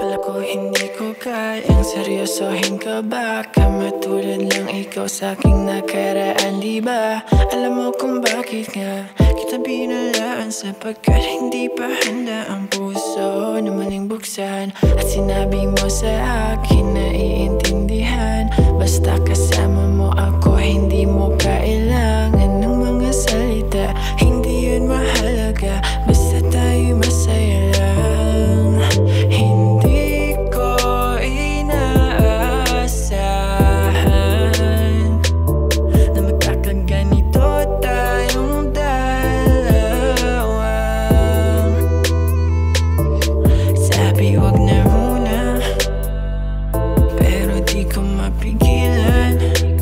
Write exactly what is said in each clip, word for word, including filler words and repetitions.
Alam ko hindi ko kayang seryosohin ka, baka matulad lang ikaw sa aking nakaraan, diba? Alam mo kung bakit nga kita binalaan, sapagkat hindi pa handa ang puso na muling buksan. At sinabi mo sa akin, naiintindihan, basta kasama mo ako, hindi mo kailangan ng mga salita. Hindi yun mahalaga, basta tayo masaya lang. Hindi ko inaasahan na magkakaganito tayong dalawa. Sabi wag na muna, pero di ko mapigilan.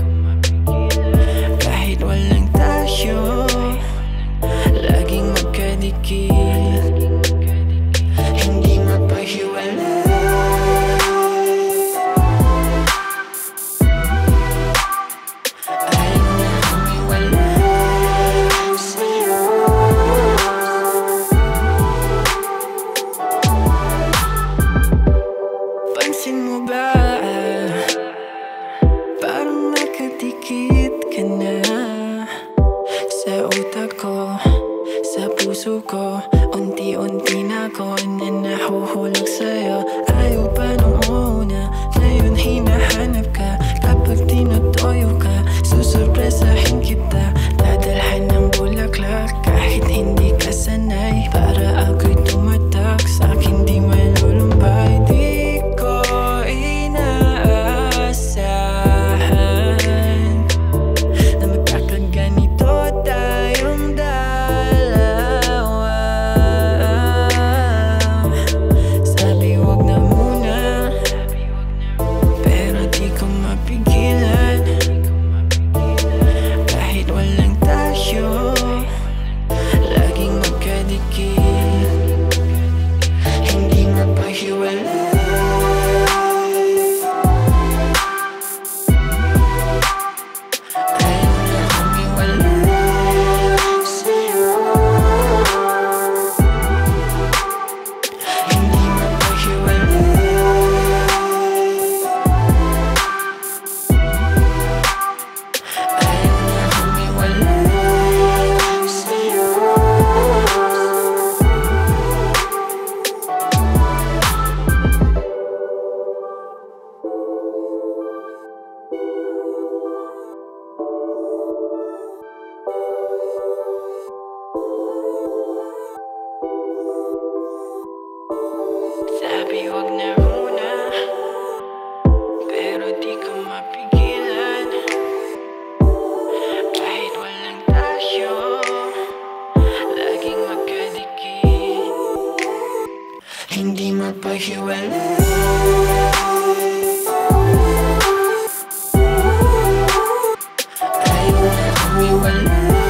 Kahit walang tayo, laging magkadikit, hindi mapahiwalay. Ayaw na humiwalay sa'yo. Pansin mo ba, parang nakadikit ka na sa utak ko, sa puso ko. Unti-unti na ako na nahuhulog sa'yo. Ayaw pa nung una, ngayon hinahanap ka. Kapag tinutoyo ka, susurpresahin kita. Dadalhan ng bulaklak kahit hindi ka sanay, para ako'y tumatak, sa'kin di malulumbay. Di ko inaasahan na magkakaganito tayong dalawa. Sabi wag na muna, pero di ko mapigilan. Kahit walang tayo, laging magkadikit, hindi mapahiwalay. Ayaw na humiwalay sa'yo. Hindi mapahiwalay. Ayaw na humiwalay sa'yo. Sabi wag na muna, pero di ko mapigilan. Kahit walang tayo, laging magkadikit, hindi mapahiwalay. Ayaw na humiwalay.